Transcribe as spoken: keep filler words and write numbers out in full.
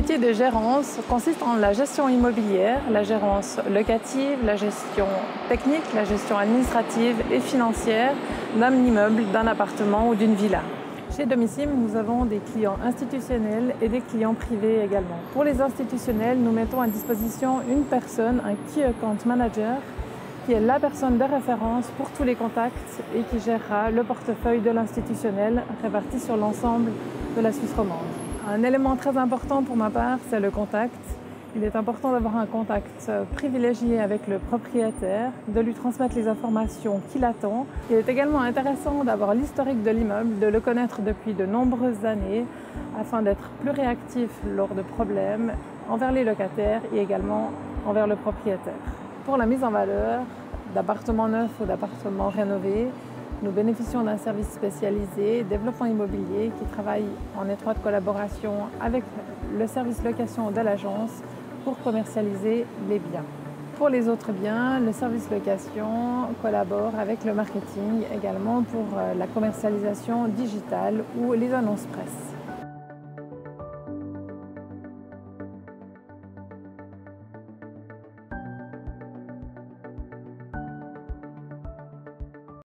métier de gérance consiste en la gestion immobilière, la gérance locative, la gestion technique, la gestion administrative et financière d'un immeuble, d'un appartement ou d'une villa. Chez Domisim, nous avons des clients institutionnels et des clients privés également. Pour les institutionnels, nous mettons à disposition une personne, un Key Account Manager, qui est la personne de référence pour tous les contacts et qui gérera le portefeuille de l'institutionnel réparti sur l'ensemble de la Suisse romande. Un élément très important pour ma part, c'est le contact. Il est important d'avoir un contact privilégié avec le propriétaire, de lui transmettre les informations qu'il attend. Il est également intéressant d'avoir l'historique de l'immeuble, de le connaître depuis de nombreuses années afin d'être plus réactif lors de problèmes envers les locataires et également envers le propriétaire. Pour la mise en valeur d'appartements neufs ou d'appartements rénovés, nous bénéficions d'un service spécialisé, développement immobilier, qui travaille en étroite collaboration avec le service location de l'agence pour commercialiser les biens. Pour les autres biens, le service location collabore avec le marketing également pour la commercialisation digitale ou les annonces presse.